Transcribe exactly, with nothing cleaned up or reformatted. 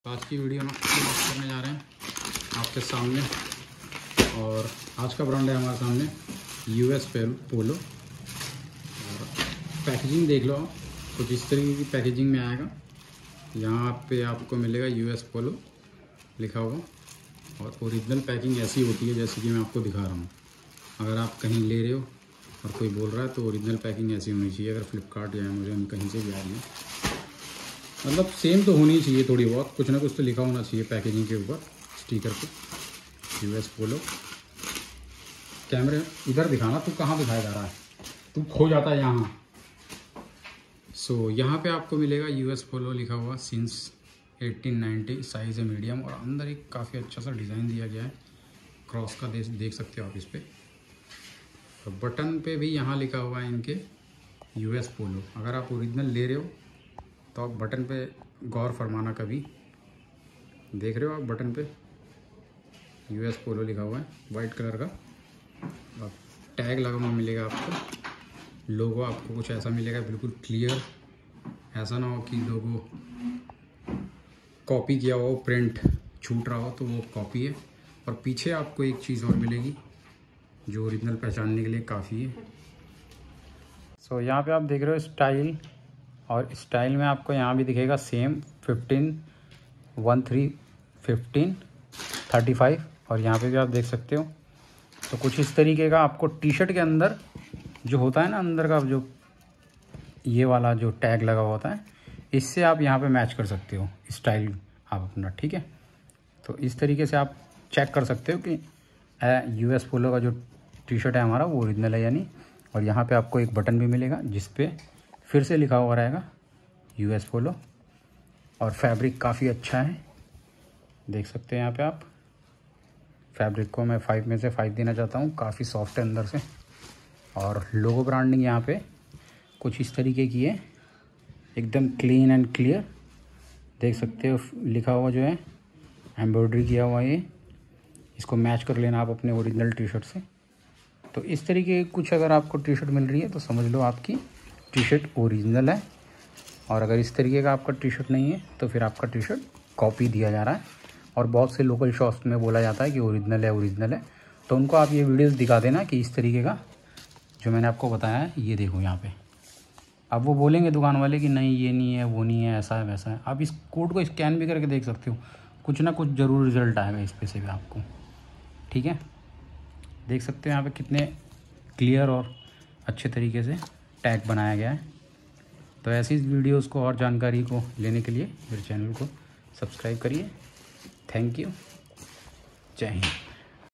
तो आज की वीडियो में बात करने जा रहे हैं आपके सामने, और आज का ब्रांड है हमारे सामने यूएस पोलो। और पैकेजिंग देख लो, कुछ इस तरीके की पैकेजिंग में आएगा। यहाँ पे आपको मिलेगा यूएस पोलो लिखा हुआ, और ओरिजिनल पैकिंग ऐसी होती है जैसे कि मैं आपको दिखा रहा हूँ। अगर आप कहीं ले रहे हो और कोई बोल रहा है तो ओरिजिनल पैकिंग ऐसी होनी चाहिए। अगर फ्लिपकार्ट या अमेज़न कहीं से भी आ रही है, मतलब सेम तो होनी चाहिए, थोड़ी बहुत कुछ ना कुछ तो लिखा होना चाहिए पैकेजिंग के ऊपर, स्टिकर पे यूएस पोलो। कैमरे इधर दिखाना, तू कहाँ दिखाया जा रहा है, तू खो जाता है यहाँ। सो so, यहाँ पे आपको मिलेगा यूएस पोलो लिखा हुआ सिंस एटीन नाइंटी, साइज़ है मीडियम, और अंदर एक काफ़ी अच्छा सा डिज़ाइन दिया गया है क्रॉस का, देख देख सकते हो आप इस पर। तो बटन पे भी यहाँ लिखा हुआ है इनके यूएस पोलो। अगर आप ओरिजिनल ले रहे हो तो आप बटन पे गौर फरमाना, कभी देख रहे हो आप बटन पे यूएस पोलो लिखा हुआ है वाइट कलर का। अब टैग लगा हुआ मिलेगा आपको, लोगो आपको कुछ ऐसा मिलेगा बिल्कुल क्लियर। ऐसा ना हो कि लोगो कॉपी किया हो, प्रिंट छूट रहा हो, तो वो कॉपी है। और पीछे आपको एक चीज़ और मिलेगी जो ओरिजिनल पहचानने के लिए काफ़ी है। सो so, यहाँ पे आप देख रहे हो स्टाइल, और स्टाइल में आपको यहाँ भी दिखेगा same fifteen one three fifteen thirty five, और यहाँ पे भी आप देख सकते हो। तो कुछ इस तरीके का आपको टी शर्ट के अंदर जो होता है ना, अंदर का जो ये वाला जो टैग लगा हुआ होता है, इससे आप यहाँ पे मैच कर सकते हो स्टाइल आप अपना, ठीक है। तो इस तरीके से आप चेक कर सकते हो कि यूएस पोलो का जो टी शर्ट है हमारा वो ओरिजिनल है या नहीं। और यहाँ पे आपको एक बटन भी मिलेगा जिस पे फिर से लिखा हुआ रहेगा यूएस पोलो। और फैब्रिक काफ़ी अच्छा है, देख सकते हैं यहाँ पे आप। फैब्रिक को मैं फाइव में से फाइव देना चाहता हूँ, काफ़ी सॉफ्ट है अंदर से। और लोगो ब्रांडिंग यहाँ पे कुछ इस तरीके की है, एकदम क्लीन एंड क्लियर, देख सकते हो। लिखा हुआ जो है एम्ब्रॉयडरी किया हुआ है, ये इसको मैच कर लेना आप अपने ओरिजिनल टी शर्ट से। तो इस तरीके की कुछ अगर आपको टी शर्ट मिल रही है तो समझ लो आपकी टी शर्ट ओरिजिनल है। और अगर इस तरीके का आपका टी शर्ट नहीं है तो फिर आपका टी शर्ट कॉपी दिया जा रहा है। और बहुत से लोकल शॉप्स में बोला जाता है कि ओरिजिनल है ओरिजिनल है, तो उनको आप ये वीडियोस दिखा देना कि इस तरीके का जो मैंने आपको बताया है, ये देखो यहाँ पे। अब वो बोलेंगे दुकान वाले कि नहीं ये नहीं है, वो नहीं है, ऐसा है वैसा है। आप इस कोड को स्कैन भी करके देख सकते हो, कुछ ना कुछ ज़रूर रिजल्ट आएगा इस पे से भी आपको, ठीक है। देख सकते हो यहाँ पे कितने क्लियर और अच्छे तरीके से टैग बनाया गया है। तो ऐसी वीडियोस को और जानकारी को लेने के लिए मेरे चैनल को सब्सक्राइब करिए। थैंक यू, जय हिंद।